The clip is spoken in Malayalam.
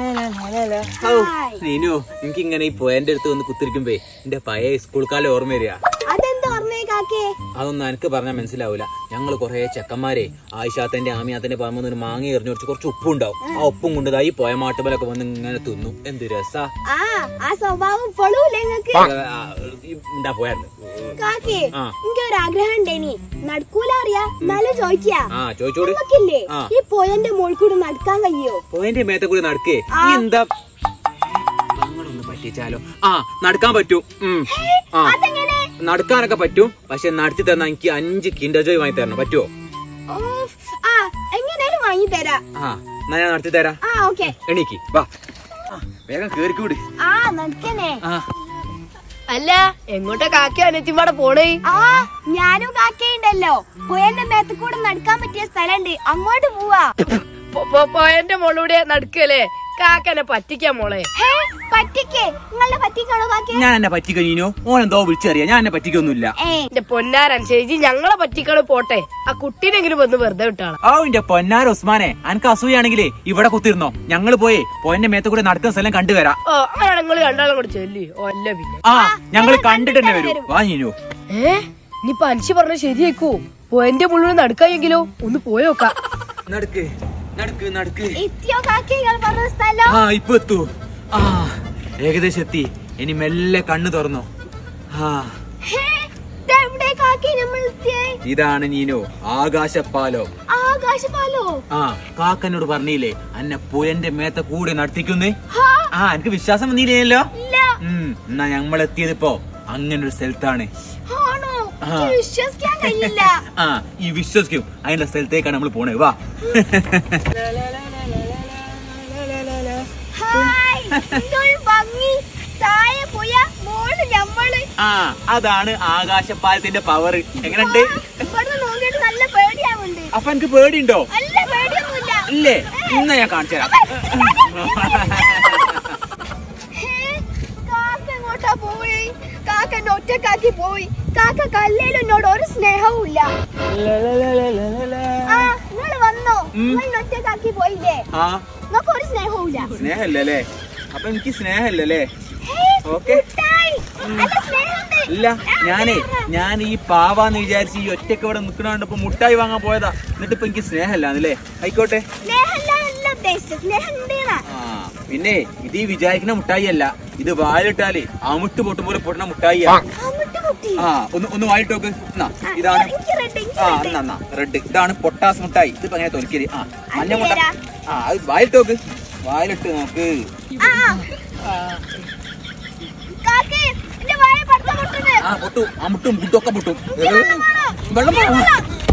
നീനു എനിക്ക് ഇങ്ങനെ ഈ പോയന്റെ അടുത്ത് വന്ന് കുത്തിരിക്കുമ്പേ എന്റെ പഴയ സ്കൂൾ കാലം ഓർമ്മ വരിക. അതൊന്നും എനിക്ക് പറഞ്ഞാൽ മനസ്സിലാവൂല. ഞങ്ങള് കൊറേ ചെക്കന്മാരെ ആയിഷാത്തന്റെ ആമിയാത്തന്റെ പറമ്പ് ഒരു മാങ്ങ എറിഞ്ഞു കുറച്ച് കുറച്ച് ഉപ്പും ഉണ്ടാവും. ആ ഉപ്പും കൊണ്ടതായി പോയ മാട്ടുമ്പലൊക്കെ വന്ന് ഇങ്ങനെ തിന്നു. എന്ത് രസാ പോയായിരുന്നു. ചോദിച്ചോട് ഈ പോയന്റെ മോൾ കൂടി നടക്കാൻ കഴിയോ? പോയന്റെ മേത്തെ കൂടി നടക്കേ എന്താ ഞങ്ങളൊന്ന് പറ്റിച്ചാലോ? നടക്കാൻ പറ്റും. നടക്കാനൊക്കെ പറ്റും. പക്ഷെ നടത്തി തന്നാ എനിക്ക് 5 കിൻഡർ ജോയ് വാങ്ങി തരണം. പറ്റുമോ? എങ്ങനെയാലും വാങ്ങി തരാം. എന്നാ ഞാൻ നടത്തി തരാം. എണീക്ക് വാ, വേഗം കേറിക്കൂടി. അല്ല എങ്ങോട്ടാ കാക്കയും അനിയത്തിയും പോണേ? ഞാനും കാക്കയുണ്ടല്ലോ. പോയന്റെ മേത്ത് കൂടെ നടക്കാൻ പറ്റിയ സ്ഥലണ്ട്, അങ്ങോട്ട് പോവാ. പോയന്റെ മോളൂടെ നടക്കല്ലേ? കാക്കനെ പറ്റിക്കാൻ മോളെ. പറ്റിക്കേ? നിങ്ങളെ പറ്റിക്കാണോ കാക്ക? ഞാൻ എന്നെ പറ്റിക്കോ? ഓനെന്തോ വിളിച്ചറിയാ. ഞാൻ എന്നെ പറ്റിക്കൊന്നുമില്ല. എന്റെ പൊന്നാരനുസരിച്ച് ഞങ്ങളെ പറ്റിക്കള് പോട്ടെ, ആ കുട്ടീനെങ്കിലും വന്ന് വെറുതെ വിട്ടാണ്. എന്റെ പൊന്നാര ഉസ്മാനെ, അനക്ക് അസൂയാണെങ്കിലേ ഇവിടെ കുത്തിരുന്നോ. ഞങ്ങള് പോയി പോയന്റെ മേത്ത് കൂടെ നടക്കുന്ന സ്ഥലം കണ്ടുവരാം. അങ്ങനെ നിങ്ങൾ രണ്ടാളും കൂടെ ചെല്ലി. അല്ല പിന്നെ ഞങ്ങള് കണ്ടിട്ട് തന്നെ വരും. വാ നീനു. ഇനിയിപ്പൊ അൻഷി പറഞ്ഞ ശരിയാക്കൂ. പോയന്റെ മുഴുവൻ നടക്കായെങ്കിലോ? ഒന്ന് പോയോക്കാം. നടക്ക് നടക്ക് നടക്ക്. ഇപ്പൊ എത്തൂ. ഏകദേശം എത്തി. ഇനി മെല്ലെ കണ്ണു തുറന്നോ. ഇതാണ് നീനു ആകാശപ്പാലോ. ആകാശപാലോ? കാക്കനോട് പറഞ്ഞില്ലേ അന്നെ പുയന്റെ മേത്ത കൂടെ നടത്തിക്കുന്നേ? എനിക്ക് വിശ്വാസം വന്നില്ലല്ലോ. എന്നാ ഞമ്മളെത്തിയതിപ്പോ അങ്ങനെ ഒരു സ്ഥലത്താണ്. ഈ വിശ്വസിക്കും. അതിന്റെ സ്ഥലത്തേക്കാണ് നമ്മൾ പോണേ. വാ. അതാണ് ആകാശപ്പാലത്തിന്റെ പവർ. എങ്ങനെയുണ്ട്? അപ്പൊ എനിക്ക് പേടിയുണ്ടോ? ഇല്ലേ? ഇന്ന് ഞാൻ കാണിച്ചു തരാം. കാക്ക ഒറ്റക്കാക്കി പോയി. കാക്ക കല്ലേലും എന്നോട് ഒരു സ്നേഹവും ഇല്ല. നിങ്ങള് വന്നോ? നിങ്ങൾ ഒറ്റക്കാക്കി പോയില്ലേ? നിങ്ങൾക്ക് ഒരു സ്നേഹവും ഇല്ല. സ്നേഹല്ലേ? അപ്പൊ എനിക്ക് സ്നേഹല്ലേ? ഓക്കെ. ഇല്ല, ഞാൻ ഈ പാവാന്ന് വിചാരിച്ച് ഈ ഒറ്റക്ക് ഇവിടെ നിക്കണോണ്ടപ്പോ മുട്ടായി വാങ്ങാൻ പോയതാ. എന്നിട്ട് ഇപ്പൊ എനിക്ക് സ്നേഹല്ലേ? ആയിക്കോട്ടെ. പിന്നെ ഇത് ഈ വിചാരിക്കുന്ന മുട്ടായി അല്ല. ഇത് വായിലിട്ടാലേ അമുട്ട് പൊട്ടും പോലെ പൊട്ടുന്ന മുട്ടായിയാ. ഒന്ന് വായിട്ടോക്ക്. ഇതാണ് റെഡ്. ഇതാണ് പൊട്ടാസ് മുട്ടായി. ഇതിപ്പോ അങ്ങനെ തൊലിക്കല്. മഞ്ഞ മുട്ട. അത് വായിട്ടോക്ക്. വായിലിട്ട് നോക്ക്. പൊട്ടും. അമുട്ടും മുട്ടൊക്കെ പൊട്ടും. വെള്ളം